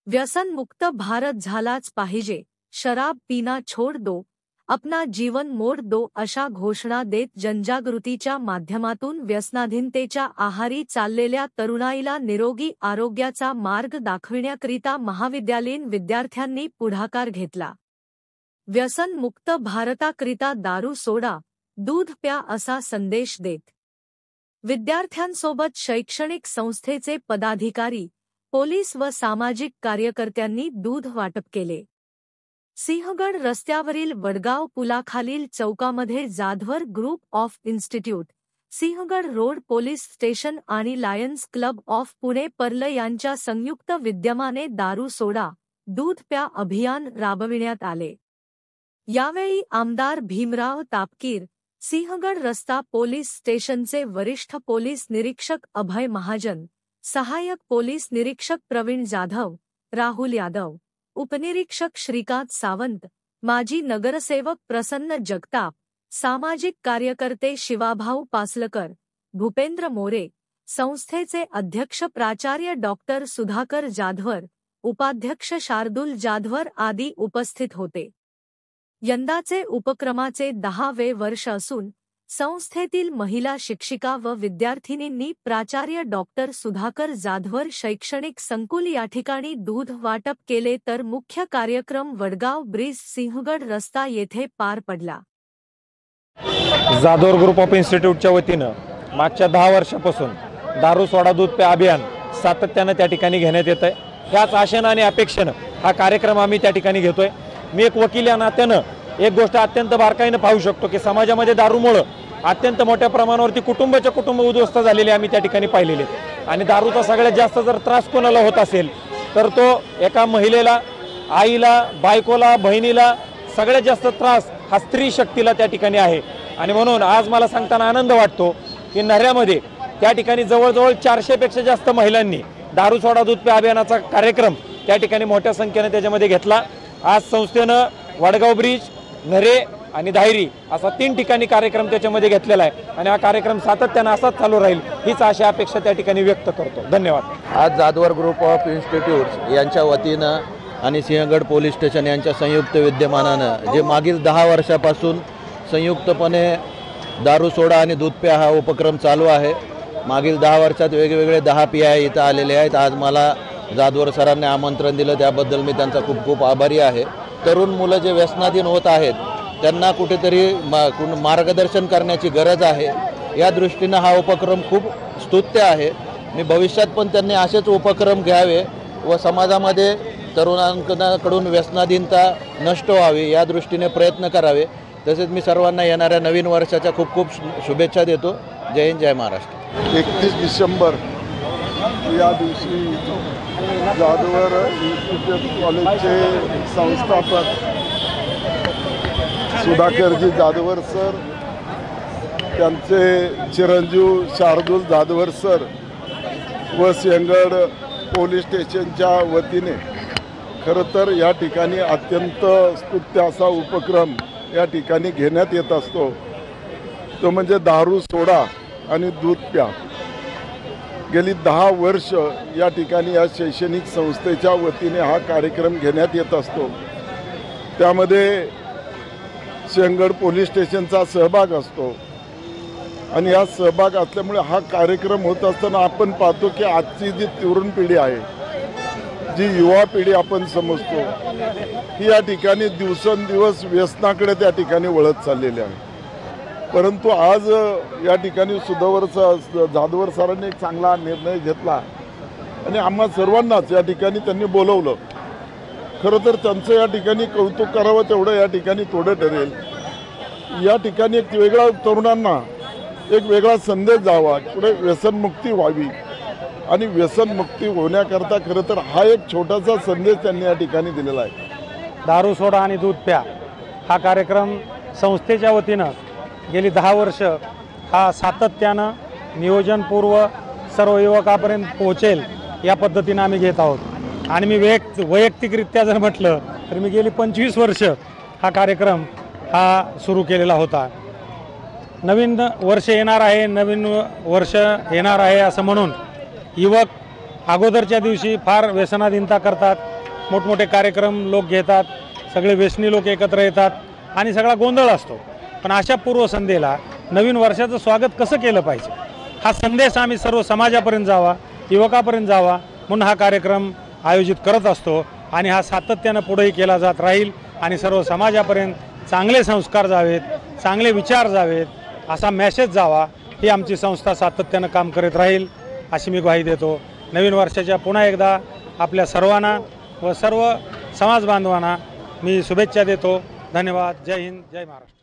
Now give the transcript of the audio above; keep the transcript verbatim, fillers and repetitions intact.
व्यसन मुक्त भारत झालाच पाहिजे, शराब पीना छोड़ दो, अपना जीवन मोड़ दो अशा घोषणा देत जनजागृतीच्या माध्यमातून व्यसनाधीनतेच्या आहारी चाललेल्या तरुणाईला निरोगी आरोग्याचा मार्ग दाखविण्याकरिता महाविद्यालयीन विद्यार्थ्यांनी पुढाकार घेतला। व्यसन मुक्त भारताकरिता दारू सोडा, दूध प्या असा संदेश देत विद्यार्थ्यांसोबत शैक्षणिक संस्थेचे पदाधिकारी, पोलीस व सामाजिक कार्यकर्त्यांनी दूध वाटप केले। सिंहगड रस्त्यावरील वडगाव पुलाखालील चौकामध्ये Jadhavar group of institute, Sinhagad road police station आणि lions club of Pune pearl यांच्या संयुक्त विद्यमाने दारू सोडा, दूध प्या अभियान राबविण्यात आले। यावेळी आमदार भीमराव तापकीर, सिंहगड रस्ता पोलीस स्टेशनचे वरिष्ठ पोलीस निरीक्षक अभय महाजन, सहाय्यक पोलीस निरीक्षक प्रवीण जाधव, राहुल यादव, उपनिरीक्षक श्रीकांत सावंत, माजी नगरसेवक प्रसन्न जगताप, सामाजिक कार्यकर्ते शिवाभाऊ पासलकर, भूपेंद्र मोरे, संस्थेचे अध्यक्ष प्राचार्य डॉक्टर सुधाकर जाधवर, उपाध्यक्ष शार्दुल जाधवर आदी उपस्थित होते। यंदाचे उपक्रमाचे दहावे वर्ष असून संस्थेतील महिला शिक्षिका व विद्यार्थिनींनी प्राचार्य डॉक्टर सुधाकर जाधवर शैक्षणिक संकुल या ठिकाणी दूध वाटप केले, तर मुख्य कार्यक्रम वडगाव ब्रिज सिंहगड रस्ता येथे पार पडला। जाधवर ग्रुप ऑफ इन्स्टिट्यूटच्या वतीनं मागच्या दहा वर्षापासून दारू सोडा दूध प्या अभियान सातत्याने त्या ठिकाणी घेण्यात येत आहे। त्याच आशेनं आणि अपेक्षेनं हा कार्यक्रम आम्ही त्या ठिकाणी घेतोय। मी एक वकील या नात्यानं एक गोष्ट अत्यंत बारकाईनं पाहू शकतो की समाजामध्ये दारूमुळे अत्यंत मोठ्या प्रमाणावरती कुटुंबाच्या कुटुंब उद्ध्वस्त झालेले आम्ही त्या ठिकाणी पाहिलेले। आणि दारूचा सगळ्यात जास्त जर त्रास कोणाला होत असेल तर तो एका महिलेला, आईला, बायकोला, बहिणीला सगळ्यात जास्त त्रास हा स्त्री शक्तीला त्या ठिकाणी आहे। आणि म्हणून आज मला सांगताना आनंद वाटतो की नऱ्यामध्ये त्या ठिकाणी जवळजवळ चारशे पेक्षा जास्त महिलांनी दारू सोडा दूध प्या अभियानाचा कार्यक्रम त्या ठिकाणी मोठ्या संख्येने त्याच्यामध्ये घेतला। आज संस्थेनं वडगाव ब्रिज, नरे आणि धायरी असा तीन ठिकाणी कार्यक्रम त्याच्यामध्ये घेतलेला आहे आणि हा कार्यक्रम सातत्याने असाच चालू राहील हीच आशा अपेक्षा त्या ठिकाणी व्यक्त करतो। धन्यवाद। आज जाधवर ग्रुप ऑफ इन्स्टिट्यूट्स यांच्या वतीनं आणि सिंहगड पोलीस स्टेशन यांच्या संयुक्त विद्यमानानं जे मागील दहा वर्षापासून संयुक्तपणे दारू सोडा आणि दूध प्या हा उपक्रम चालू आहे। मागील दहा वर्षात वेगवेगळे दहा पी आय इथं आलेले आहेत। आज मला जाधवर सरांनी आमंत्रण दिलं त्याबद्दल मी त्यांचा खूप खूप आभारी आहे। तरुण मुलं जे व्यसनाधीन होत आहेत त्यांना कुठेतरी मार्गदर्शन करण्याची गरज आहे। या दृष्टीनं हा उपक्रम खूप स्तुत्य आहे। मी भविष्यात पण त्यांनी असेच उपक्रम घ्यावे व समाजामध्ये तरुणांकडून व्यसनाधीनता नष्ट व्हावी या दृष्टीने प्रयत्न करावे। तसेच मी सर्वांना येणाऱ्या नवीन वर्षाच्या खूप खूप शुभेच्छा देतो। जय हिंद, जय महाराष्ट्र। एकतीस डिसेंबर या दिवशी जाधवर इन्स्टिट्यूट कॉलेजचे संस्थापक सुधाकरजी जाधवर सर, त्यांचे चिरंजीव शार्दुल जाधवर सर व सिंहगड पोलीस स्टेशनच्या वतीने खरं तर या ठिकाणी अत्यंत स्तुत्य असा उपक्रम या ठिकाणी घेण्यात येत असतो, तो म्हणजे दारू सोडा आणि दूध प्या। गेली दहा वर्ष या ठिकाणी या शैक्षणिक संस्थेच्या वतीने हा कार्यक्रम घेण्यात येत असतो। त्यामध्ये सिंहगड पोलीस स्टेशनचा सहभाग असतो आणि या सहभाग असल्यामुळे हा कार्यक्रम होत असताना आपण पाहतो की आजची जी तरुण पिढी आहे, जी युवा पिढी आपण समजतो, ही या ठिकाणी दिवसेंदिवस व्यसनाकडे त्या ठिकाणी वळत चाललेली आहे। परंतु आज या ठिकाणी सुधावर जाधवर सरांनी एक चांगला निर्णय घेतला आणि आम्हा सर्वांनाच या ठिकाणी त्यांनी बोलवलं। खरं तर त्यांचं या ठिकाणी कौतुक करावं तेवढं या ठिकाणी थोडं ठरेल। या ठिकाणी एक वेगळा तरुणांना एक वेगळा संदेश जावा, पुढे व्यसनमुक्ती व्हावी आणि व्यसनमुक्ती होण्याकरता खरं तर हा एक छोटासा संदेश त्यांनी या ठिकाणी दिलेला आहे। दारू सोडा आणि दूध प्या हा कार्यक्रम संस्थेच्या वतीनं गेली दहा वर्ष हा सातत्यानं नियोजनपूर्व सर्व युवकापर्यंत पोहोचेल या पद्धतीनं आम्ही घेत आहोत। आणि मी वैयक्त वैयक्तिकरित्या जर म्हटलं तर मी गेली पंचवीस वर्ष हा कार्यक्रम हा सुरू केलेला होता। नवीन वर्ष येणार आहे, नवीन वर्ष येणार आहे असं म्हणून युवक अगोदरच्या दिवशी फार व्यसनाधीनता करतात, मोठमोठे कार्यक्रम लोक घेतात, सगळे व्यसनी लोक एकत्र येतात आणि सगळा गोंधळ असतो. पण अशा पूर्वसंध्येला नवीन वर्षाचं स्वागत कसं केलं पाहिजे हा संदेश आम्ही सर्व समाजापर्यंत जावा, युवकापर्यंत जावा म्हणून हा कार्यक्रम आयोजित करत असतो आणि हा सातत्यानं पुढेही केला जात राहील आणि सर्व समाजापर्यंत चांगले संस्कार जावेत, चांगले विचार जावेत, असा मेसेज जावा ही आमची संस्था सातत्यानं काम करत राहील अशी मी ग्वाही देतो. नवीन वर्षाच्या पुन्हा एकदा आपल्या सर्वांना व सर्व समाज बांधवांना मी शुभेच्छा देतो. धन्यवाद. जय हिंद, जय महाराष्ट्र.